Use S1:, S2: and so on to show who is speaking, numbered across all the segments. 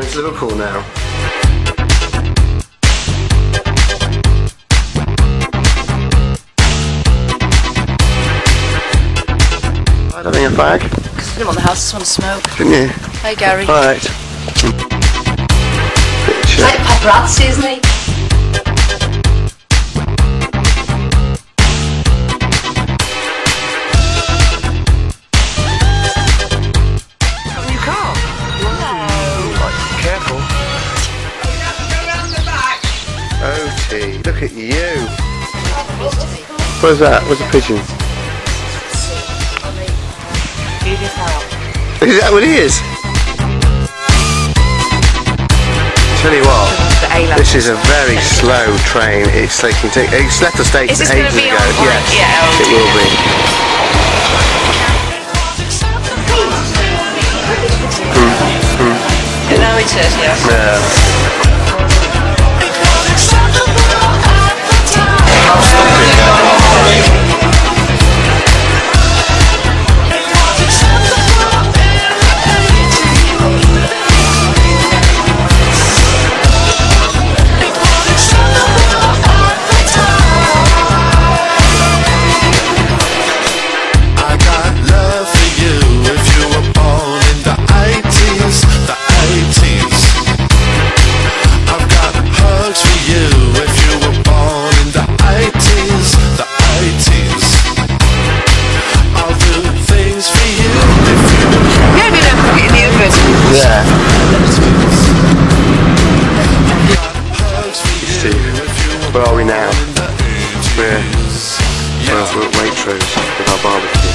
S1: against Liverpool now. I don't think a fag.
S2: Because I didn't want the house to smell smoke.
S1: Didn't you?
S2: Hey Gary.
S1: Right.
S2: He's like paparazzi, isn't he?
S1: Careful. OT, look at you. What is that? What's a pigeon? Is that what he is? Tell you what, this is a very slow train. It's left the station ages ago. Yeah, it will be.
S2: No, it is, yes.
S1: I'll stop it now. Yeah. Steve, where are we now? We're at Waitrose with our barbecue.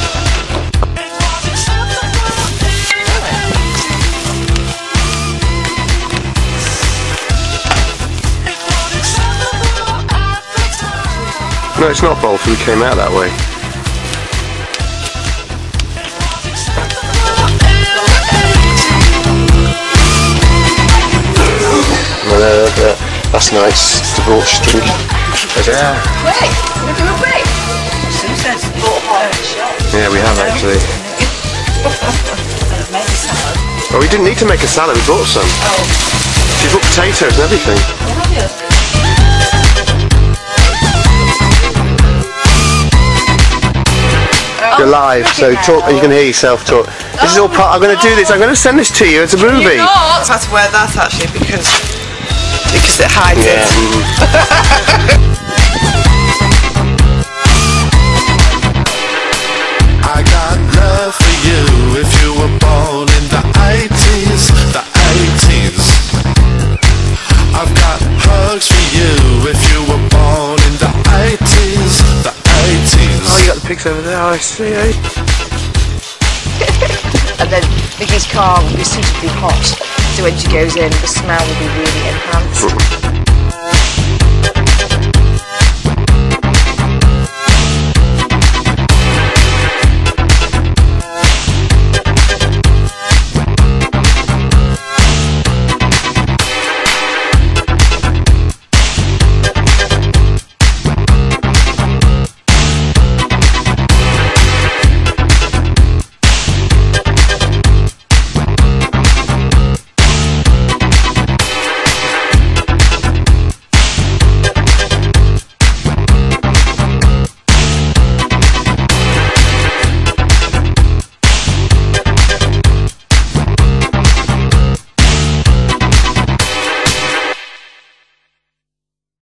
S1: No, it's not Bolton, we came out that way. That's nice, debauched drink. Yeah.
S2: Wait, we're doing a break.
S1: Yeah, we have actually. Well, we didn't need to make a salad, we bought some. She bought potatoes and everything. You're live, so talk. You can hear yourself talk. This is all part. I'm going to do this. I'm going to send this to you. It's a movie.
S3: I had to wear that actually because it hides it.
S4: I got love for you if you were born in the 80s, the 80s. I've got hugs for you if you were born in the 80s, the 80s.
S1: Oh, you got the pigs over there. I see. Eh?
S2: And then Vicky's car will be suitably hot, so when she goes in, the smell will be really enhanced.